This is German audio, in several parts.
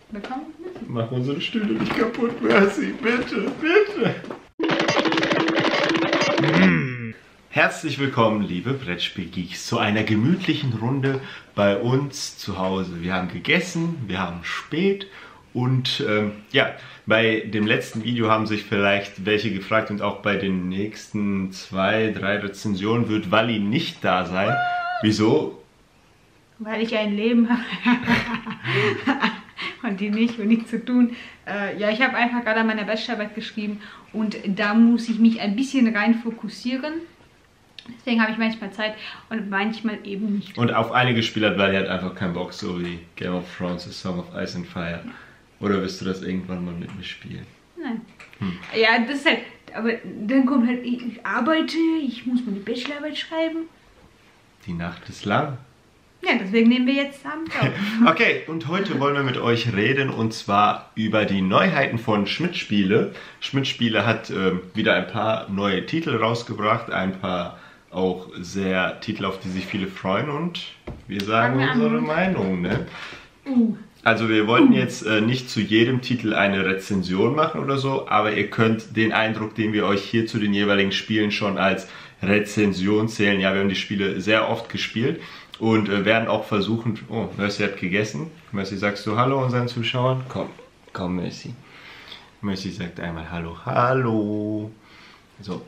Da kommt Messi. Mach unsere Stühle nicht kaputt, Messi. Bitte, bitte. Herzlich willkommen, liebe Brettspielgeeks, zu einer gemütlichen Runde bei uns zu Hause. Wir haben gegessen, wir haben spät und ja, bei dem letzten Video haben sich vielleicht welche gefragt und auch bei den nächsten 2, 3 Rezensionen wird Wally nicht da sein. Wieso? Weil ich ein Leben habe und die nicht und nichts zu tun. Ja, ich habe einfach gerade an meiner Bachelorarbeit geschrieben und da muss ich mich ein bisschen rein fokussieren. Deswegen habe ich manchmal Zeit und manchmal eben nicht. Und auf einige Spiele hat Wally halt einfach keinen Bock, so wie Game of Thrones, A Song of Ice and Fire. Ja. Oder wirst du das irgendwann mal mit mir spielen? Nein. Ja, das ist halt, aber dann kommt halt, ich arbeite, ich muss meine Bachelorarbeit schreiben. Die Nacht ist lang. Ja, deswegen nehmen wir jetzt Abend auf. Okay, und heute wollen wir mit euch reden und zwar über die Neuheiten von Schmidt Spiele. Schmidt Spiele hat wieder ein paar neue Titel rausgebracht, ein paar auch sehr Titel, auf die sich viele freuen und wir sagen unsere Meinung, ne? Also wir wollten jetzt nicht zu jedem Titel eine Rezension machen oder so, aber ihr könnt den Eindruck, den wir euch hier zu den jeweiligen Spielen schon als Rezension zählen. Ja, wir haben die Spiele sehr oft gespielt und werden auch versuchen... Oh, Mercy hat gegessen. Mercy, sagst du Hallo unseren Zuschauern? Komm Mercy. Mercy sagt einmal Hallo, Hallo. So.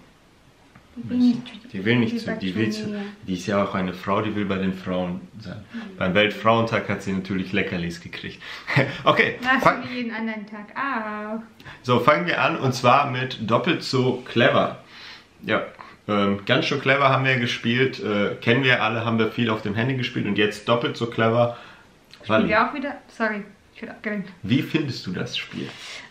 Die will nicht zu, die ist ja auch eine Frau, die will bei den Frauen sein. Beim Weltfrauentag hat sie natürlich Leckerlis gekriegt. Okay. Das wie jeden anderen Tag auch. So, fangen wir an und zwar mit Doppelt so clever. Ja, ganz schön clever haben wir gespielt, kennen wir alle, haben wir viel auf dem Handy gespielt und jetzt Doppelt so clever. Spielen wir auch wieder? Sorry, ich werde abgelenkt. Wie findest du das Spiel?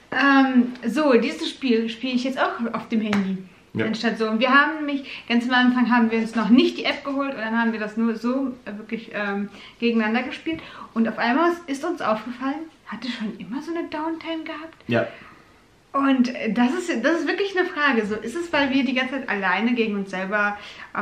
So, dieses Spiel spiele ich jetzt auch auf dem Handy. Ja. Anstatt so. Und wir haben nämlich, ganz am Anfang haben wir uns noch nicht die App geholt und dann haben wir das nur so wirklich gegeneinander gespielt. Und auf einmal ist uns aufgefallen, hatte schon immer so eine Downtime gehabt. Ja. Und das ist wirklich eine Frage. So, ist es, weil wir die ganze Zeit alleine gegen uns selber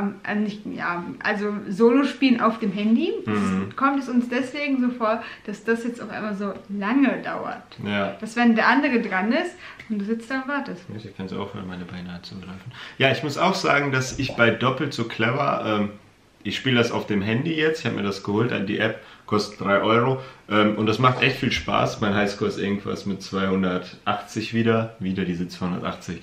also Solo spielen auf dem Handy? Kommt es uns deswegen so vor, dass das jetzt auf einmal so lange dauert? Ja. Dass wenn der andere dran ist und du sitzt da und wartest. Ich kann es aufhören, meine Beine zu greifen. Ja, ich muss auch sagen, dass ich bei Doppelt so clever, ich spiele das auf dem Handy jetzt, ich habe mir das geholt, die App kostet 3 Euro und das macht echt viel Spaß. Mein Highscore ist irgendwas mit 280 wieder diese 280.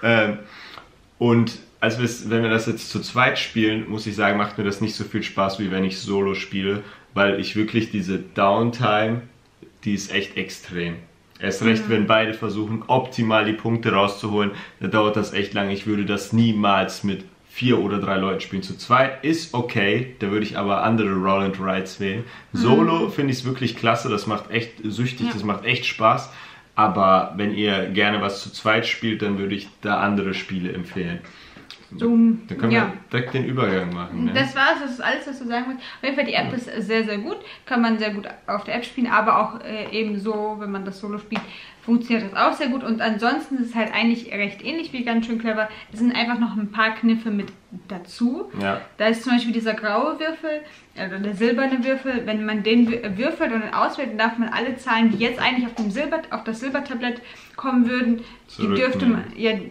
Und wenn wir das jetzt zu zweit spielen, muss ich sagen, macht mir das nicht so viel Spaß, wie wenn ich Solo spiele, weil ich wirklich diese Downtime, die ist echt extrem. Erst recht, wenn beide versuchen, optimal die Punkte rauszuholen, da dauert das echt lange. Ich würde das niemals mit 4 oder 3 Leuten spielen. Zu zweit ist okay, da würde ich aber andere Roll and Rides wählen. Solo finde ich es wirklich klasse, das macht echt süchtig, das macht echt Spaß. Aber wenn ihr gerne was zu zweit spielt, dann würde ich da andere Spiele empfehlen. Dann können wir direkt den Übergang machen. Ne? Das war's, das ist alles, was du sagen willst. Auf jeden Fall, die App ist sehr, sehr gut. Kann man sehr gut auf der App spielen, aber auch eben so, wenn man das Solo spielt, funktioniert das auch sehr gut. Und ansonsten ist es halt eigentlich recht ähnlich wie ganz schön clever. Es sind einfach noch ein paar Kniffe mit dazu. Ja. Da ist zum Beispiel dieser graue Würfel, oder der silberne Würfel. Wenn man den würfelt und dann auswählt, dann darf man alle Zahlen, die jetzt eigentlich auf das Silbertablett kommen würden, die dürfte man,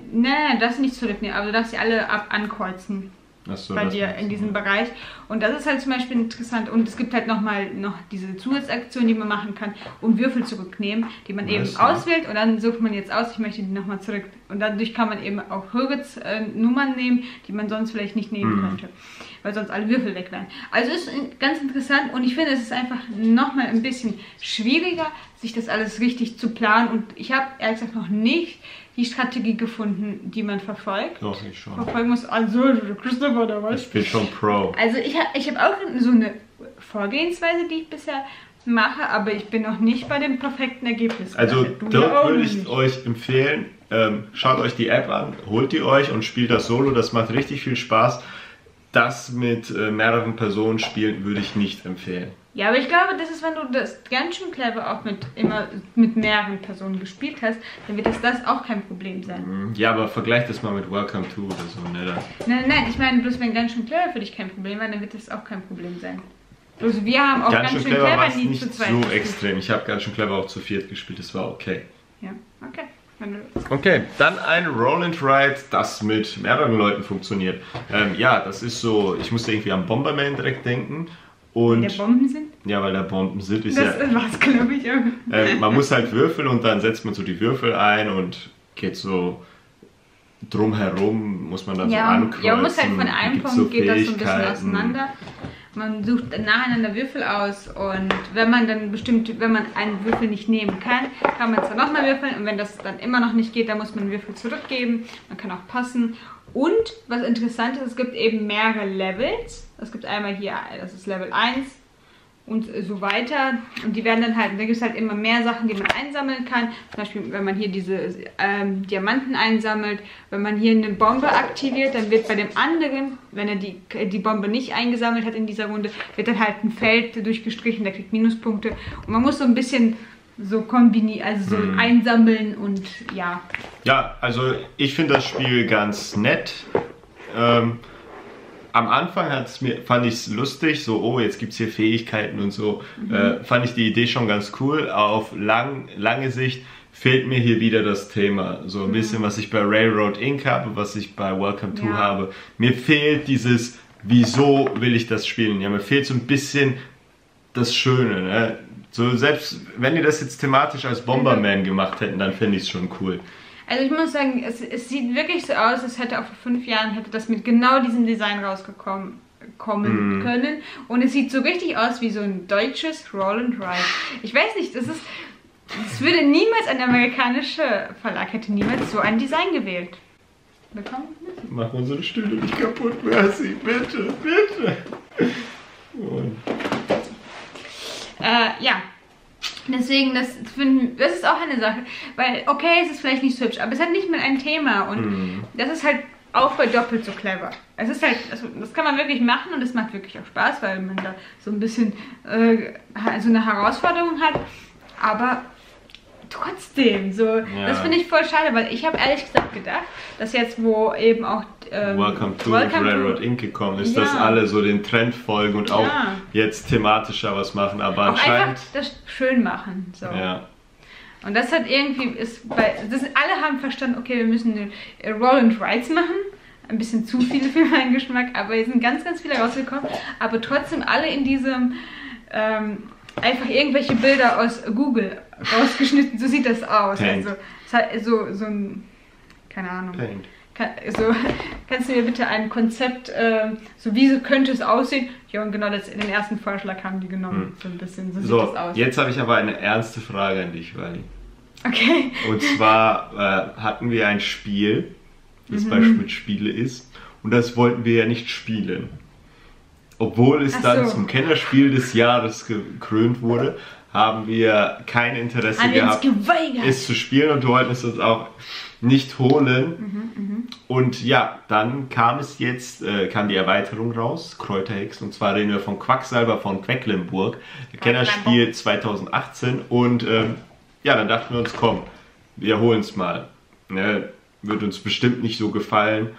das nicht zurücknehmen, aber du darfst sie alle ankreuzen. So, bei dir in diesem Bereich. Und das ist halt zum Beispiel interessant. Und es gibt halt noch diese Zusatzaktion, die man machen kann, um Würfel zurücknehmen, die man eben auswählt und dann sucht man jetzt aus, ich möchte die nochmal zurück. Und dadurch kann man eben auch höhere Nummern nehmen, die man sonst vielleicht nicht nehmen könnte, weil sonst alle Würfel weg wären. Also ist ganz interessant und ich finde, es ist einfach nochmal ein bisschen schwieriger, sich das alles richtig zu planen. Und ich habe ehrlich gesagt noch nicht die Strategie gefunden, die man verfolgt. Doch, ich schon. Verfolgen muss, also Christopher oder was? Ich bin schon Pro. Also ich hab auch so eine Vorgehensweise, die ich bisher mache, aber ich bin noch nicht bei dem perfekten Ergebnis. Also da würde ich euch empfehlen, schaut euch die App an, holt die euch und spielt das Solo, das macht richtig viel Spaß. Das mit mehreren Personen spielen würde ich nicht empfehlen. Ja, aber ich glaube, das ist, wenn du das ganz schön clever auch mit mehreren Personen gespielt hast, dann wird das auch kein Problem sein. Ja, aber vergleich das mal mit Welcome to oder so, ne? Nein, ich meine, bloß wenn ganz schön clever für dich kein Problem war, dann wird das auch kein Problem sein. Also wir haben auch ganz schön clever nie nicht zu zweit so gespielt. extrem. Ich habe ganz schön clever auch zu viert gespielt, das war okay. Ja, okay. Okay, dann ein Roll and Ride, das mit mehreren Leuten funktioniert. Ja, das ist so, ich musste irgendwie an Bomberman direkt denken. Und der Bomben sind? Ja, weil da Bomben sind, ist das ja... war's, glaube ich. Man muss halt würfeln und dann setzt man so die Würfel ein und geht so drumherum, muss man dann so ankreuzen. Ja, man muss halt von einem Punkt, so geht das so ein bisschen auseinander. Man sucht nacheinander Würfel aus und wenn man einen Würfel nicht nehmen kann, kann man es dann nochmal würfeln und wenn das dann immer noch nicht geht, dann muss man den Würfel zurückgeben. Man kann auch passen. Und was interessant ist, es gibt eben mehrere Levels. Es gibt einmal hier, das ist Level 1 und so weiter. Und die werden dann halt, da gibt es halt immer mehr Sachen, die man einsammeln kann. Zum Beispiel, wenn man hier diese Diamanten einsammelt, wenn man hier eine Bombe aktiviert, dann wird bei dem anderen, wenn er die Bombe nicht eingesammelt hat in dieser Runde, wird dann halt ein Feld durchgestrichen, der kriegt Minuspunkte. Und man muss so ein bisschen so kombinieren, also so einsammeln und ja. Ja, also ich finde das Spiel ganz nett. Am Anfang fand ich es lustig, so, oh, jetzt gibt es hier Fähigkeiten und so. Fand ich die Idee schon ganz cool. Auf lange Sicht fehlt mir hier wieder das Thema. So ein bisschen, was ich bei Railroad Inc. habe, was ich bei Welcome to habe. Mir fehlt dieses, wieso will ich das spielen? Ja, mir fehlt so ein bisschen das Schöne. Ne? So, selbst wenn die das jetzt thematisch als Bomberman gemacht hätten, dann fände ich es schon cool. Also ich muss sagen, es sieht wirklich so aus, als hätte auch vor 5 Jahren hätte das mit genau diesem Design rauskommen können. Und es sieht so richtig aus wie so ein deutsches Roll and Ride. Ich weiß nicht, das würde niemals, ein amerikanischer Verlag hätte niemals so ein Design gewählt. Willkommen? Mach unsere Stühle nicht kaputt, Mercy, bitte, bitte. Und ja. Deswegen, das ist auch eine Sache, weil, okay, es ist vielleicht nicht so hübsch, aber es hat nicht mehr ein Thema und das ist halt auch bei doppelt so clever. Es ist halt, also das kann man wirklich machen und es macht wirklich auch Spaß, weil man da so ein bisschen so eine Herausforderung hat, aber trotzdem, so, das finde ich voll schade, weil ich habe ehrlich gesagt gedacht, dass jetzt, wo eben auch Welcome to Railroad Inc. gekommen ist, dass alle so den Trend folgen und auch jetzt thematischer was machen, aber auch anscheinend... einfach das schön machen, so. Ja. Und das hat irgendwie, alle haben verstanden, okay, wir müssen Roll and Rides machen, ein bisschen zu viele für meinen Geschmack, aber hier sind ganz, ganz viele rausgekommen, aber trotzdem alle in diesem... einfach irgendwelche Bilder aus Google rausgeschnitten, so sieht das aus. Paint. Also so ein, keine Ahnung. Paint. Kannst du mir bitte ein Konzept, so wie könnte es aussehen? Ja, und genau den ersten Vorschlag haben die genommen, so ein bisschen, so sieht das aus. Jetzt habe ich aber eine ernste Frage an dich, Wally. Okay. Und zwar hatten wir ein Spiel, das bei Spiele ist, und das wollten wir ja nicht spielen. Obwohl es dann zum Kennerspiel des Jahres gekrönt wurde, haben wir kein Interesse gehabt, es zu spielen und wir wollten es uns auch nicht holen. Und ja, dann kam die Erweiterung raus, Kräuterhex, und zwar reden wir von Quacksalber von Quedlinburg, Kennerspiel 2018 und ja, dann dachten wir uns, komm, wir holen es mal. Ne, wird uns bestimmt nicht so gefallen.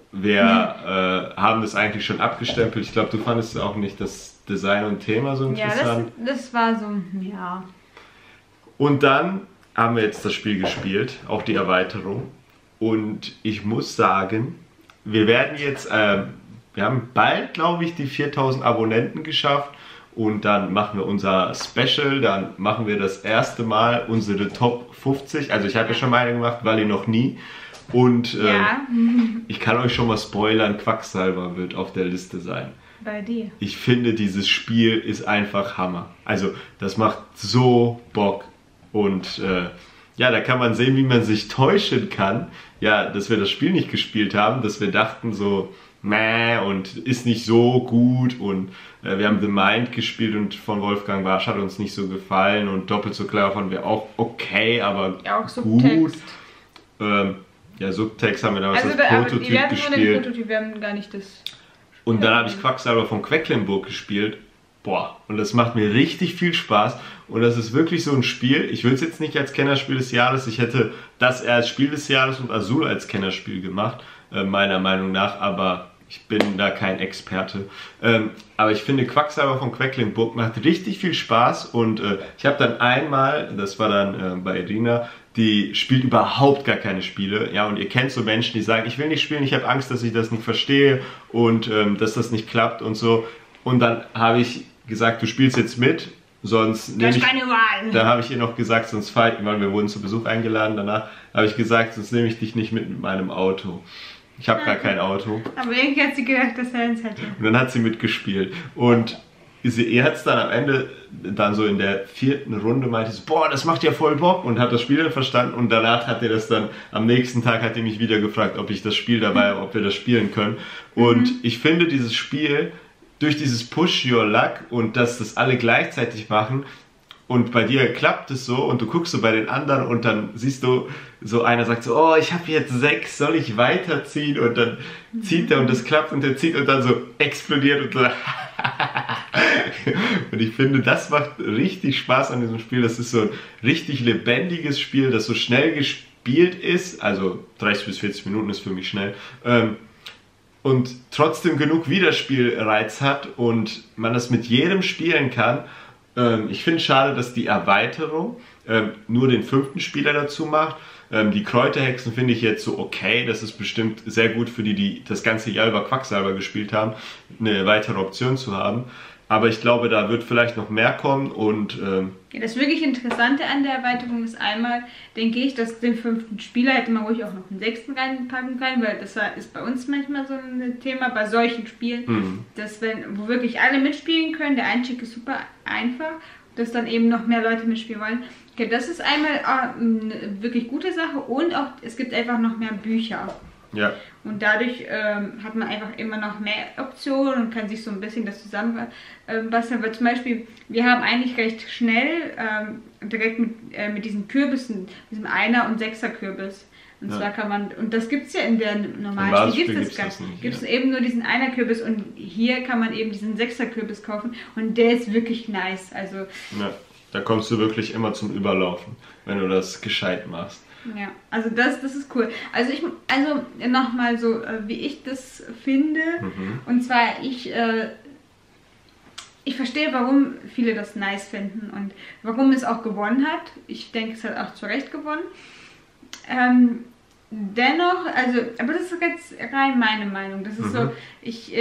Wir haben das eigentlich schon abgestempelt. Ich glaube, du fandest auch nicht das Design und Thema so interessant. Ja, das war so, ja. Und dann haben wir jetzt das Spiel gespielt, auch die Erweiterung. Und ich muss sagen, wir werden jetzt, wir haben bald, glaube ich, die 4000 Abonnenten geschafft. Und dann machen wir unser Special, dann machen wir das erste Mal unsere Top 50. Also ich habe ja schon meine gemacht, Wally noch nie. Und ich kann euch schon mal spoilern, Quacksalber wird auf der Liste sein. Bei dir. Ich finde, dieses Spiel ist einfach Hammer. Also das macht so Bock. Und ja, da kann man sehen, wie man sich täuschen kann. Ja, dass wir das Spiel nicht gespielt haben, dass wir dachten so, meh, und ist nicht so gut. Und wir haben The Mind gespielt und von Wolfgang Warsch hat uns nicht so gefallen. Und doppelt so klar fanden wir auch okay, aber ja, auch gut. Ja, Subtext haben wir damals als Prototyp wir hatten gespielt. nur den Prototyp, wir haben gar nicht das... Und dann habe ich Quacksalber von Quedlinburg gespielt. Boah, und das macht mir richtig viel Spaß. Und das ist wirklich so ein Spiel, ich will es jetzt nicht als Kennerspiel des Jahres, ich hätte das eher als Spiel des Jahres und Azul als Kennerspiel gemacht, meiner Meinung nach. Aber Ich bin da kein Experte. Aber ich finde, Quacksalber von Quedlinburg macht richtig viel Spaß. Und ich habe dann einmal, das war dann bei Irina, die spielt überhaupt gar keine Spiele. Ja, und ihr kennt so Menschen, die sagen, ich will nicht spielen, ich habe Angst, dass ich das nicht verstehe und dass das nicht klappt und so. Und dann habe ich gesagt, du spielst jetzt mit, sonst nehme ich... keine Wahl. Dann habe ich ihr noch gesagt, sonst fahre ich, weil wir wurden zu Besuch eingeladen, danach habe ich gesagt, sonst nehme ich dich nicht mit meinem Auto. Ich habe gar kein Auto. Aber irgendwie hat sie gedacht, dass er eins hätte. Und dann hat sie mitgespielt. Und ihr hat es dann am Ende, dann so in der 4. Runde, meinte so, boah, das macht ja voll Bock und hat das Spiel dann verstanden. Und danach hat er das dann, am nächsten Tag hat er mich wieder gefragt, ob ich das Spiel dabei habe, ob wir das spielen können. Und ich finde dieses Spiel, durch dieses Push Your Luck und dass das alle gleichzeitig machen, und bei dir klappt es so und du guckst so bei den anderen und dann siehst du, so einer sagt so, oh, ich habe jetzt 6, soll ich weiterziehen? Und dann zieht er und das klappt und der zieht und dann so explodiert und so. Und ich finde, das macht richtig Spaß an diesem Spiel. Das ist so ein richtig lebendiges Spiel, das so schnell gespielt ist. Also 30 bis 40 Minuten ist für mich schnell. Und trotzdem genug Wiederspielreiz hat und man das mit jedem spielen kann. Ich finde es schade, dass die Erweiterung nur den 5. Spieler dazu macht. Die Kräuterhexen finde ich jetzt so okay. Das ist bestimmt sehr gut für die, die das ganze Jahr über Quacksalber gespielt haben, eine weitere Option zu haben. Aber ich glaube, da wird vielleicht noch mehr kommen und... Ja, das wirklich Interessante an der Erweiterung ist einmal, denke ich, dass den 5. Spieler hätte man ruhig auch noch einen 6. reinpacken können, weil das ist bei uns manchmal so ein Thema bei solchen Spielen, dass wo wirklich alle mitspielen können, der Einstieg ist super einfach, dass dann eben noch mehr Leute mitspielen wollen. Okay, das ist einmal eine wirklich gute Sache und auch es gibt einfach noch mehr Bücher. Ja. Und dadurch hat man einfach immer noch mehr Optionen und kann sich so ein bisschen das zusammenbasteln. Weil zum Beispiel, wir haben eigentlich recht schnell direkt mit diesen Kürbissen, diesem 1er und 6er Kürbis. Und zwar kann man, und das gibt es ja in der normalen Spiel, gibt es eben nur diesen 1er Kürbis und hier kann man eben diesen 6er Kürbis kaufen und der ist wirklich nice. Also, ja, da kommst du wirklich immer zum Überlaufen, wenn du das gescheit machst. Ja, also das ist cool. Also nochmal so, wie ich das finde. Und zwar, ich verstehe, warum viele das nice finden und warum es auch gewonnen hat. Ich denke, es hat auch zu Recht gewonnen. Dennoch, also, aber das ist jetzt rein meine Meinung. Das ist so, ich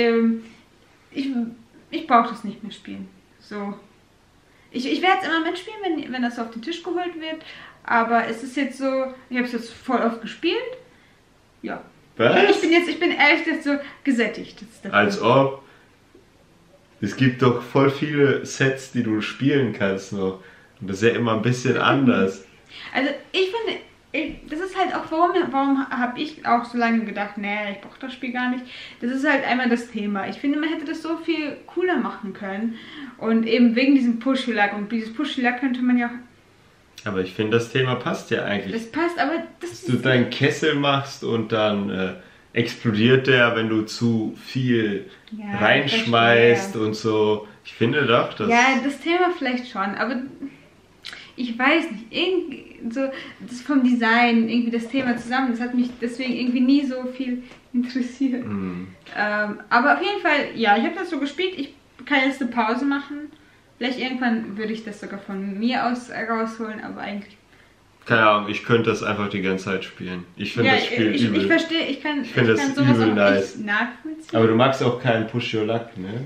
brauche das nicht mehr spielen. So. Ich werde es immer mitspielen, wenn das auf den Tisch geholt wird. Aber es ist jetzt so, ich habe es jetzt voll oft gespielt. Ja. Was? Ich bin ehrlich jetzt so gesättigt. Als ob. Es gibt doch voll viele Sets, die du spielen kannst noch. Und das ist ja immer ein bisschen anders. Also ich finde, das ist halt auch, warum habe ich auch so lange gedacht, nee, ich brauche das Spiel gar nicht. Das ist halt einmal das Thema. Ich finde, man hätte das so viel cooler machen können. Und eben wegen diesem Push-Luck. Und dieses Push-Luck könnte man ja auch... Aber ich finde, das Thema passt ja eigentlich. Das passt, aber dass du deinen Kessel machst und dann explodiert der, wenn du zu viel reinschmeißt und so. Ich finde doch, dass... Ja, das Thema vielleicht schon, aber ich weiß nicht, irgendwie so, das vom Design, irgendwie das Thema zusammen, das hat mich deswegen irgendwie nie so viel interessiert. Aber auf jeden Fall, ja, ich habe das so gespielt, ich kann jetzt eine Pause machen. Vielleicht irgendwann würde ich das sogar von mir aus rausholen, aber eigentlich... Keine Ahnung, ich könnte das einfach die ganze Zeit spielen. Ich finde das Spiel übel. Ich verstehe, ich kann das sowas übel auch nice. echt nachvollziehen. Aber du magst auch keinen Push Your Luck, ne?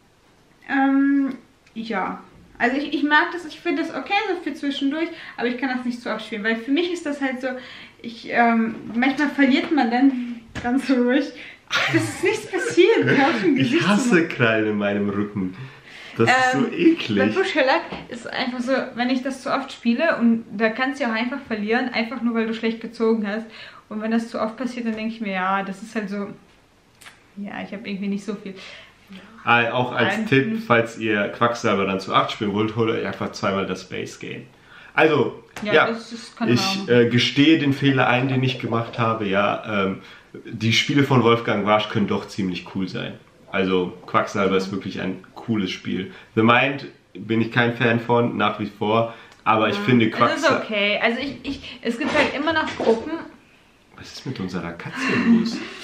Ja. Also ich mag das, ich finde das okay so für zwischendurch, aber ich kann das nicht so oft spielen, weil für mich ist das halt so, manchmal verliert man dann ganz ruhig. Das ist nichts passiert. Ich hasse Krallen in meinem Rücken. Das ist so eklig. Bei Push Your Luck ist einfach so, wenn ich das zu oft spiele und da kannst du ja auch einfach verlieren, einfach nur weil du schlecht gezogen hast. Und wenn das zu oft passiert, dann denke ich mir, ja, das ist halt so, ja, ich habe irgendwie nicht so viel. Auch als Tipp, falls ihr Quacksalber dann zu 8 spielen wollt, holt euch einfach zweimal das Base Game. Also, das ich gestehe den Fehler ein, den ich gemacht habe. Ja, die Spiele von Wolfgang Warsch können doch ziemlich cool sein. Also Quacksalber ist wirklich ein cooles Spiel. The Mind bin ich kein Fan von, nach wie vor. Aber ich finde Quacksalber... Das ist okay. Also es gibt halt immer noch Gruppen... Was ist mit unserer Katze los?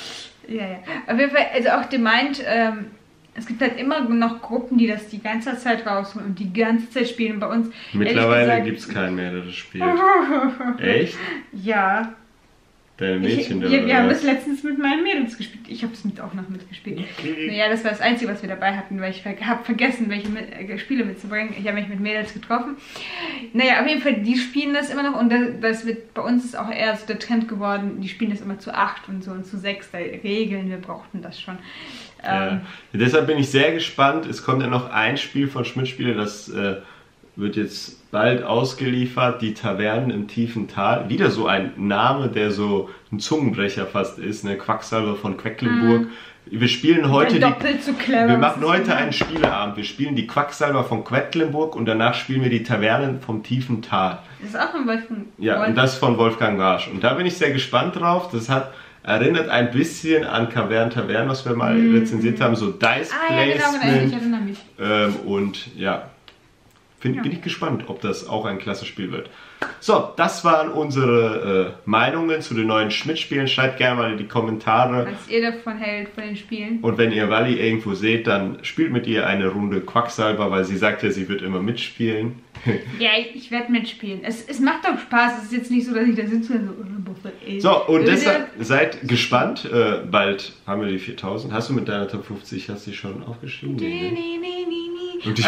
Ja, ja. Auf jeden Fall, also auch der meint, es gibt halt immer noch Gruppen, die das die ganze Zeit rausholen und die ganze Zeit spielen. Bei uns. Mittlerweile gibt es keinen mehr, der das spielt. Echt? Ja. Deine Mädchen da? Wir haben das letztens mit meinen Mädels gespielt. Ich habe es auch noch mitgespielt. Naja, das war das Einzige, was wir dabei hatten, weil ich habe vergessen, welche Spiele mitzubringen. Ich habe mich mit Mädels getroffen. Naja, auf jeden Fall, die spielen das immer noch und das wird bei uns ist auch eher so der Trend geworden. Die spielen das immer zu 8 und so und zu 6. Da regeln, wir brauchten das schon. Ja. Deshalb bin ich sehr gespannt. Es kommt ja noch ein Spiel von Schmidt-Spiele, das wird jetzt bald ausgeliefert, die Tavernen im tiefen Tal. Wieder so ein Name, der so ein Zungenbrecher fast ist, eine Quacksalber von Quedlinburg. Wir spielen heute wir machen heute einen Spieleabend. Wir spielen die Quacksalber von Quedlinburg und danach spielen wir die Tavernen vom tiefen Tal. Das ist auch von Wolfgang. Ja, und das von Wolfgang Warsch. Und da bin ich sehr gespannt drauf. Das erinnert ein bisschen an Tavern, was wir mal rezensiert haben, so Dice Placement. Ja, genau, ich erinnere mich. Und ja, bin ich gespannt, ob das auch ein klasse Spiel wird. So, das waren unsere Meinungen zu den neuen Schmidt-Spielen. Schreibt gerne mal in die Kommentare. Was ihr davon hält, von den Spielen. Und wenn ihr Wally irgendwo seht, dann spielt mit ihr eine Runde Quacksalber, weil sie sagt ja, sie wird immer mitspielen. Ja, ich werde mitspielen. Es macht doch Spaß. Es ist jetzt nicht so, dass ich da sitze und so, und deshalb seid gespannt. Bald haben wir die 4000. Hast du mit deiner Top 50, hast du die schon aufgeschrieben? Nee. Und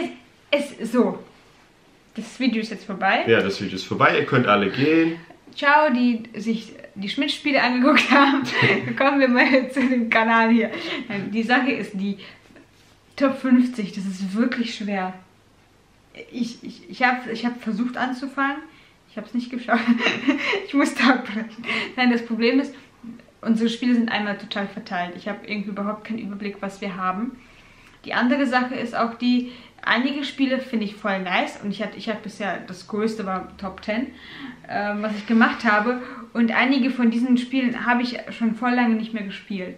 so, das Video ist jetzt vorbei. Ja, das Video ist vorbei. Ihr könnt alle gehen. Ciao, die sich die Schmidt-Spiele angeguckt haben. Kommen wir mal zu dem Kanal hier. Die Sache ist die Top 50. Das ist wirklich schwer. Ich hab versucht anzufangen. Ich habe es nicht geschafft. Ich musste abbrechen. Nein, das Problem ist, unsere Spiele sind einmal total verteilt. Ich habe irgendwie überhaupt keinen Überblick, was wir haben. Die andere Sache ist auch die, einige Spiele finde ich voll nice und ich hatte bisher, das größte war Top 10, was ich gemacht habe, und einige von diesen Spielen habe ich schon voll lange nicht mehr gespielt.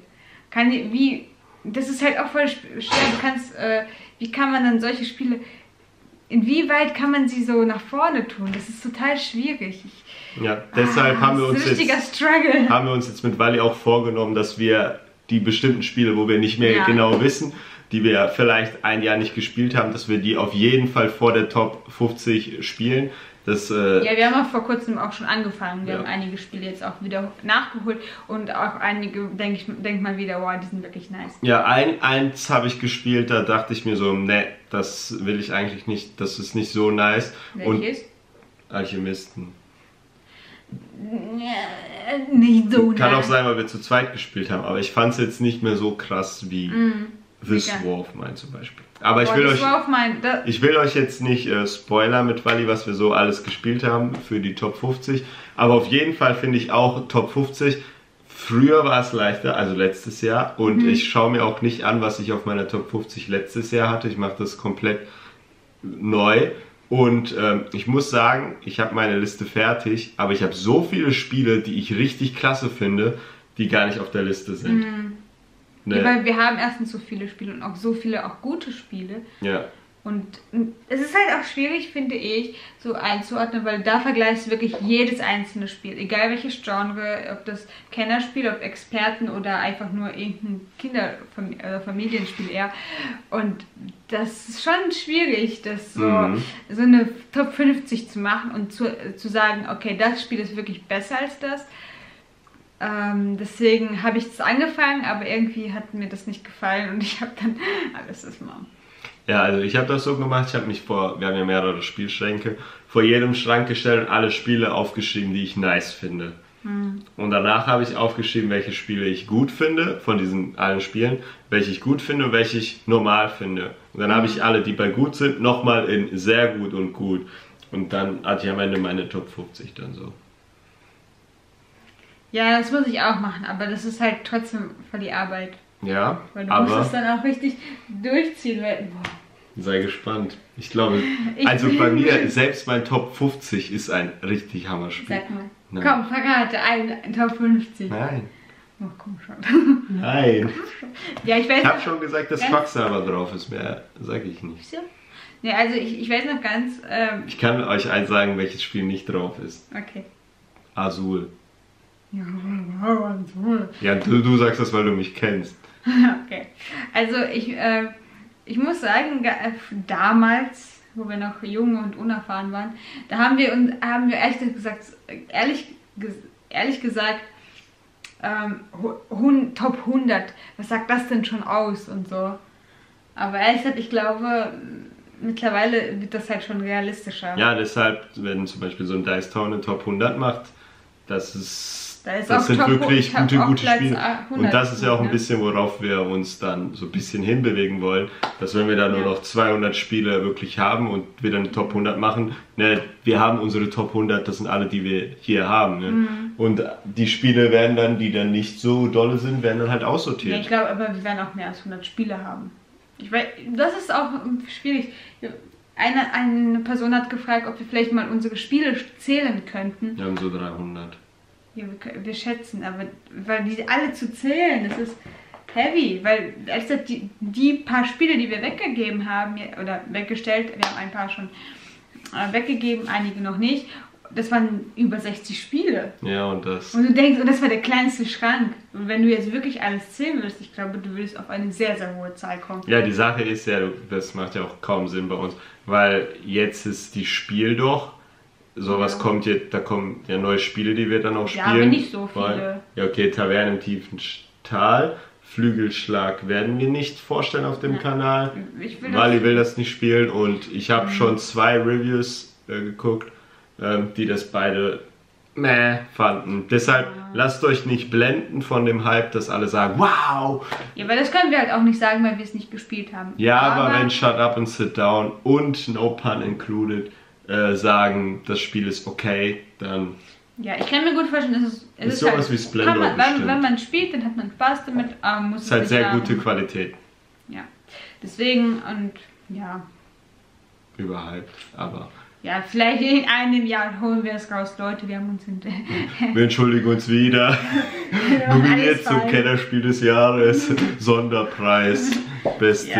Das ist halt auch voll schwer, wie kann man dann solche Spiele, inwieweit kann man sie so nach vorne tun? Das ist total schwierig. Ja, deshalb haben wir uns jetzt mit Wally auch vorgenommen, dass wir die bestimmten Spiele, wo wir nicht mehr genau wissen, die wir vielleicht ein Jahr nicht gespielt haben, dass wir die auf jeden Fall vor der Top 50 spielen. Ja, wir haben auch vor kurzem auch schon angefangen. Wir haben einige Spiele jetzt auch wieder nachgeholt und auch einige, denk mal wieder, wow, die sind wirklich nice. Ja, eins habe ich gespielt, da dachte ich mir so, ne, das will ich eigentlich nicht, das ist nicht so nice. Welches? Und Alchemisten. Nicht so nice. Kann auch sein, weil wir zu zweit gespielt haben, aber ich fand es jetzt nicht mehr so krass wie This War of Mine zum Beispiel. Aber ich will euch jetzt nicht spoilern mit Wally, was wir so alles gespielt haben für die Top 50. Aber auf jeden Fall finde ich auch Top 50. Früher war es leichter, also letztes Jahr. Und ich schaue mir auch nicht an, was ich auf meiner Top 50 letztes Jahr hatte. Ich mache das komplett neu. Und ich muss sagen, ich habe meine Liste fertig. Aber ich habe so viele Spiele, die ich richtig klasse finde, die gar nicht auf der Liste sind. Ne. Ja, weil wir haben erstens so viele Spiele und auch so viele auch gute Spiele. Ja. Und es ist halt auch schwierig, finde ich, so einzuordnen, weil da vergleichst du wirklich jedes einzelne Spiel. Egal welches Genre, ob das Kennerspiel, ob Experten oder einfach nur irgendein Familienspiel eher. Und das ist schon schwierig, das so eine Top 50 zu machen und zu sagen, okay, das Spiel ist wirklich besser als das. Deswegen habe ich es angefangen, aber irgendwie hat mir das nicht gefallen und ich habe dann alles das mal. Ja, also ich habe das so gemacht, wir haben ja mehrere Spielschränke, vor jedem Schrank gestellt und alle Spiele aufgeschrieben, die ich nice finde. Und danach habe ich aufgeschrieben, welche Spiele ich gut finde, von diesen allen Spielen, welche ich gut finde und welche ich normal finde. Und dann habe ich alle, die bei gut sind, nochmal in sehr gut und gut. Und dann hatte ich am Ende meine Top 50 dann so. Ja, das muss ich auch machen, aber das ist halt trotzdem voll die Arbeit. Ja, weil du musst es dann auch richtig durchziehen. Sei gespannt. Ich glaube, also bei mir, selbst mein Top 50 ist ein richtig Hammerspiel. Sag mal. Nein. Komm, verrate ein Top 50. Nein. Oh, komm schon. Nein. Ja, ich habe schon gesagt, dass Quacksalber drauf ist. Mehr sage ich nicht. Ja. Nee, also ich weiß noch ganz... ich kann euch eins sagen, welches Spiel nicht drauf ist. Okay. Azul. Ja, du sagst das, weil du mich kennst. Okay. Also ich muss sagen, damals, wo wir noch jung und unerfahren waren, da haben wir ehrlich gesagt, Top 100, was sagt das denn schon aus und so. Aber ehrlich gesagt, ich glaube, mittlerweile wird das halt schon realistischer. Ja, deshalb, wenn zum Beispiel so ein Dice Town eine Top 100 macht, das sind wirklich gute Spiele. Und das ist ja auch ein bisschen, worauf wir uns dann so ein bisschen hinbewegen wollen, dass wenn wir dann nur noch 200 Spiele wirklich haben und wir dann eine Top 100 machen, ne, wir haben unsere Top 100, das sind alle, die wir hier haben. Ne? Und die Spiele werden dann, die dann nicht so dolle sind, werden dann halt aussortiert. Ja, ich glaube aber, wir werden auch mehr als 100 Spiele haben. Ich weiß, das ist auch schwierig. Eine Person hat gefragt, ob wir vielleicht mal unsere Spiele zählen könnten. Wir haben so 300. Ja, wir schätzen, aber weil die alle zu zählen, das ist heavy, weil die paar Spiele, die wir weggegeben haben, oder weggestellt, wir haben ein paar schon weggegeben, einige noch nicht, das waren über 60 Spiele. Ja, und du denkst, und das war der kleinste Schrank. Und wenn du jetzt wirklich alles zählen würdest, ich glaube, du würdest auf eine sehr, sehr hohe Zahl kommen. Ja, die Sache ist ja, das macht ja auch kaum Sinn bei uns, weil jetzt ist die Spiel doch. Sowas kommt jetzt, da kommen ja neue Spiele, die wir dann auch spielen. Ja, aber nicht so viele. Ja, okay, Taverne im tiefen Tal, Flügelschlag werden wir nicht vorstellen auf dem Kanal. Wally will das nicht spielen und ich habe schon 2 Reviews geguckt, die das beide fanden. Deshalb lasst euch nicht blenden von dem Hype, dass alle sagen, wow! Ja, aber das können wir halt auch nicht sagen, weil wir es nicht gespielt haben. Ja, aber wenn Shut Up and Sit Down und No Pun Included sagen, das Spiel ist okay, dann... Ja, ich kann mir gut vorstellen, es ist sowas halt, wie Splendor wenn man spielt, dann hat man Spaß damit, muss es ist halt sehr gute Qualität. Ja, deswegen und ja. Überhyped, aber... Ja, vielleicht in einem Jahr holen wir es raus, Leute, wir haben uns... Wir entschuldigen uns wieder. Nominiert zum Kennerspiel des Jahres, Sonderpreis, bestes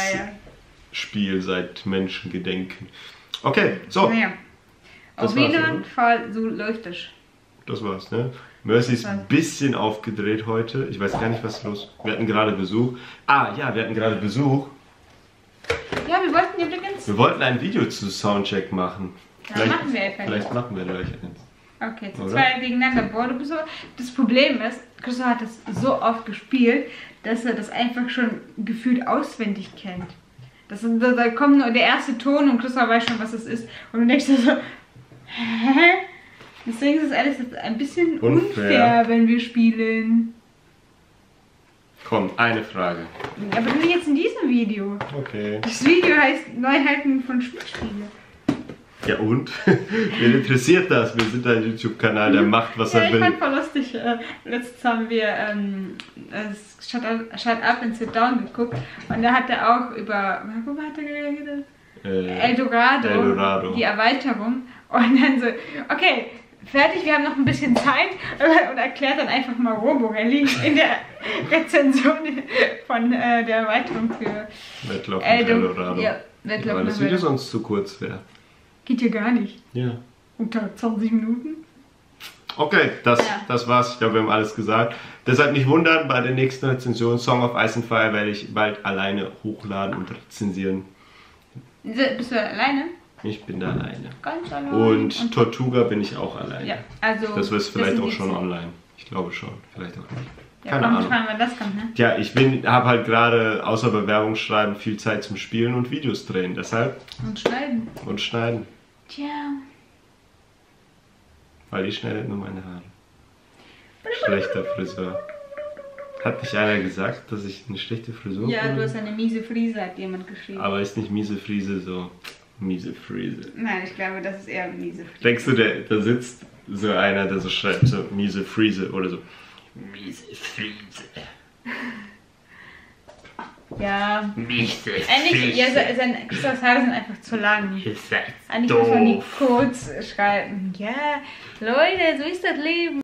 Spiel seit Menschengedenken. Okay, so. Naja. Auf jeden Fall, so läuft es. Das war's, ne? Mercy ist ein bisschen aufgedreht heute. Ich weiß gar nicht, was los ist. Wir hatten gerade Besuch. Ah, ja, wir hatten gerade Besuch. Ja, wir wollten ein Video zu Soundcheck machen. Ja, vielleicht machen wir gleich eins. Okay, zu zweit gegeneinander. Boah, du bist so... Das Problem ist, Christoph hat das so oft gespielt, dass er das einfach schon gefühlt auswendig kennt. Da kommt nur der erste Ton und Christoph weiß schon, was es ist. Und du denkst dir so, hä? Deswegen ist es alles ein bisschen unfair, wenn wir spielen. Komm, eine Frage. Aber nur jetzt in diesem Video. Okay. Das Video heißt Neuheiten von Spielspiele. Ja und? Wen interessiert das? Wir sind ein YouTube-Kanal, der macht, was er will. Ich fand voll lustig. Letztens haben wir Shut Up and Sit Down geguckt. Und da hat er auch über... Worüber hat er geredet? Eldorado. Die Erweiterung. Und dann so, okay, fertig, wir haben noch ein bisschen Zeit. Und erklärt dann einfach mal Roborally in der Rezension von der Erweiterung für Wettlauf mit Eldorado. Ja, weil das Video sonst zu kurz wäre. Geht ja gar nicht. Ja. Unter 20 Minuten. Okay, das war's. Ich glaube, wir haben alles gesagt. Deshalb nicht wundern, bei der nächsten Rezension Song of Ice and Fire werde ich bald alleine hochladen und rezensieren. Bist du alleine? Ich bin da alleine. Ganz alleine. Und Tortuga bin ich auch alleine. Ja, also... Das ist vielleicht auch schon online. Ich glaube schon. Vielleicht auch nicht. Ja, keine Ahnung. Fragen, wann das kommt, ne? Ja, ich habe halt gerade außer Bewerbung schreiben viel Zeit zum Spielen und Videos drehen. Deshalb... Und schneiden. Tja. Weil ich schneide nur meine Haare. Schlechter Friseur. Hat nicht einer gesagt, dass ich eine schlechte Frisur habe? Ja, du hast eine miese Frise, hat jemand geschrieben. Aber ist nicht miese Frise so miese Frise? Nein, ich glaube, das ist eher miese Frise. Denkst du, da sitzt so einer, der so schreibt, so miese Frise oder so miese Frise? Ja. Miese Frise. Eigentlich, ja, Christophs Haare sind einfach zu lang. Ihr seid Eigentlich doof. muss man die kurz schreiben. Ja, Leute, so ist das Leben.